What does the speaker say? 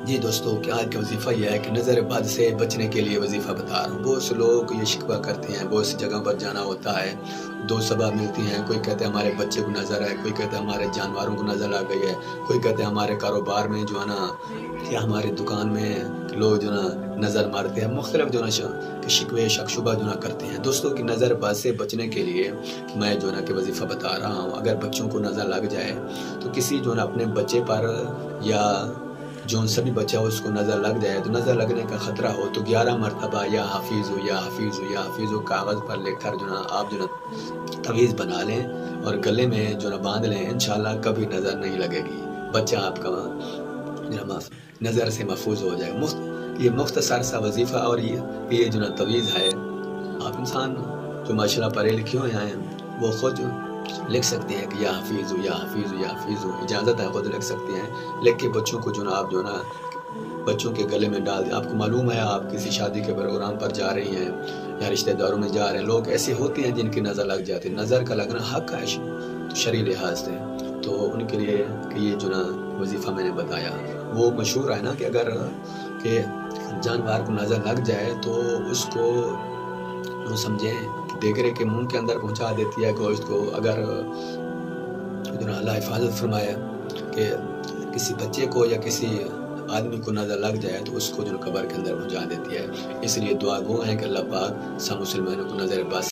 जी दोस्तों, क्या आज का वजीफ़ा यह है कि नज़र बद से बचने के लिए वजीफ़ा बता रहा हूँ। बहुत से लोग ये शिकवा करते हैं, बहुत सी जगह पर जाना होता है, दो सबब मिलती हैं। कोई कहते हैं हमारे बच्चे को नज़र है, कोई कहते हैं हमारे जानवरों को नज़र लग गई है, कोई कहते हैं हमारे कारोबार में जो है ना, या हमारी दुकान में लोग जो है ना नज़र मारते हैं। मुख्तलिफ जो है ना शिकवे शक शुबा जो ना करते हैं। दोस्तों की नज़र बद से बचने के लिए मैं जो है ना कि वजीफ़ा बता रहा हूँ। अगर बच्चों को नज़र लग जाए तो किसी जो है ना अपने बच्चे पर या जो सभी बच्चा हो उसको नज़र लग जाए, तो नज़र लगने का ख़तरा हो तो 11 मरतबा या हाफिज़ हो या हाफिज़ हो या हाफिज़ हो कागज़ पर लिखकर जो ना आप जो ना तवीज़ बना लें और गले में जो ना बांध लें। इंशाल्लाह कभी नज़र नहीं लगेगी, बच्चा आपका जो ना नज़र से महफूज हो जाए। ये मुख्तसर सा वजीफ़ा और ये जो ना तवीज़ है, आप इंसान जो माशाल्लाह पढ़े लिखे हुए हैं वो खुद लिख सकते हैं कि या हाफिज़ हो या हाफिज़ हो या हाफिज़ हो। इजाज़त है, खुद लिख सकते हैं। लिख के बच्चों को जो ना आप जो ना बच्चों के गले में डाल दें। आपको मालूम है आप किसी शादी के प्रोग्राम पर जा रही हैं या रिश्तेदारों में जा रहे हैं, लोग ऐसे होते हैं जिनकी नज़र लग जाती है। नज़र का लगना हक है तो शरई लिहाज से, तो उनके लिए कि ये जो ना वजीफ़ा मैंने बताया वो मशहूर है ना कि अगर के जानवर को नज़र लग जाए तो उसको वो समझें देगरे के मुंह के अंदर पहुंचा देती है गोश्त को। अगर जो ना अल्लाह हिफाजत फरमाए कि किसी बच्चे को या किसी आदमी को नज़र लग जाए तो उसको जो कब्र के अंदर पहुंचा देती है। इसलिए दुआ गो है कि अल्लाह पाक सब मुसलमानों को नज़र बस